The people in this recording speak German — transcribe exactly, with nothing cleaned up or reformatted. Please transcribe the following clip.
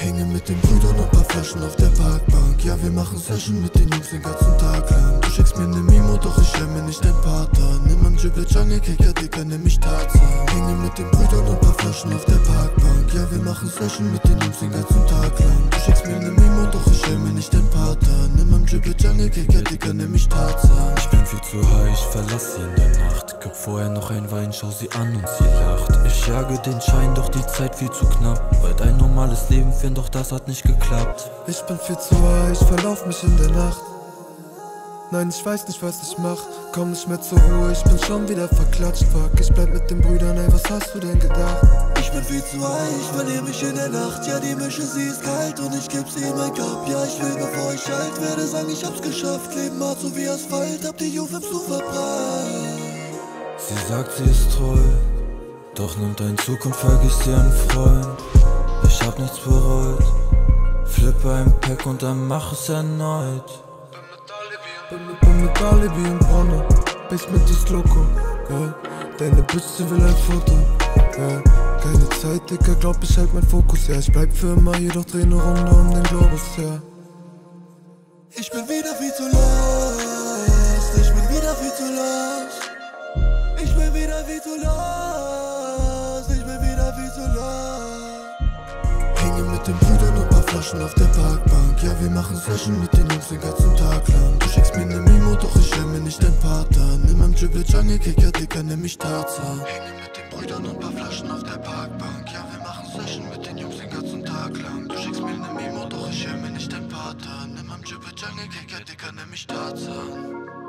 Hänge mit den Brüdern und paar Flaschen auf der Parkbank. Ja, wir machen Session mit den Jungs den ganzen Tag lang. Du schickst mir ne Mimo, doch ich wär mir nicht dein Pater. Nimm am Dribble Jungle Kicker, Dicker, nimm mich Tarzan. Hänge mit den Brüdern und paar Flaschen auf der Parkbank. Ja, wir machen Session mit den Jungs den ganzen Tag lang. Du schickst mir ne Mimo, doch ich wär mir nicht dein Pater. Nimm am Dribble Jungle Kicker, Dicker, nimm mich Tarzan. Ich bin viel zu high, ich verlass sie in der Nacht. Gib vorher noch ein Wein, schau sie an und sie lacht. Ich jage den Schein, doch die Zeit viel zu knapp. Wollt ein normales Leben führen, doch das hat nicht geklappt. Ich bin viel zu high, ich verlauf mich in der Nacht. Nein, ich weiß nicht, was ich mach. Komm nicht mehr zur Ruhe, ich bin schon wieder verklatscht. Fuck, ich bleib mit den Brüdern, ey, was hast du denn gedacht? Ich bin viel zu high, ich verliere mich in der Nacht. Ja, die Mische, sie ist kalt und ich geb sie in mein Cup. Ja, ich will, bevor ich alt werde, sagen, ich hab's geschafft. Leben hart so wie Asphalt, hab die Jufems zu verbrannt. Sie sagt, sie ist treu, doch nimmt ein Zug und vergisst ihren Freund. Ich hab nichts bereut, flippe ein Pack und dann mach es erneut. Bin mit, bin mit Alibi im Bronner, Base mit das Loco, yeah. Deine Bitch, sie will ein Foto, yeah. Keine Zeit, Dicker, glaub ich halt mein Fokus, ja. Ich bleib für immer, jedoch dreh ne Runde um den Globus, ja. Yeah. Ich bin wieder viel zu lost, ich bin wieder viel zu lost. Ich bin wieder viel zu lost, ich bin wieder viel zu lost. Hänge mit den Brüdern und paar Flaschen auf der Parkbank. Ja, wir machen Session mit den Jungs den ganzen Tag lang. Du schickst mir ne Mimo, doch ich wär mir nicht dein Pater. Nimm am Dribble Jungle Kicker, Dicker, nimm mich Tarzan. Hänge mit den Brüdern und paar Flaschen auf der Parkbank. Ja, wir machen Session mit den Jungs den ganzen Tag lang. Du schickst mir ne Mimo, doch ich wär mir nicht dein Pater. Nimm am Dribble Jungle Kicker, Dicker, nimm mich Tarzan.